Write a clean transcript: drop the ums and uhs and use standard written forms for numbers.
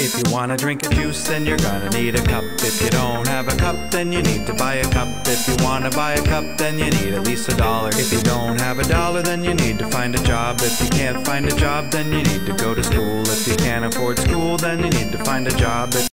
If you wanna drink a juice, then you're gonna need a cup. If you don't have a cup, then you need to buy a cup. If you wanna buy a cup, then you need at least $1. If you don't have $1, then you need to find a job. If you can't find a job, then you need to go to school. If you can't afford school, then you need to find a job.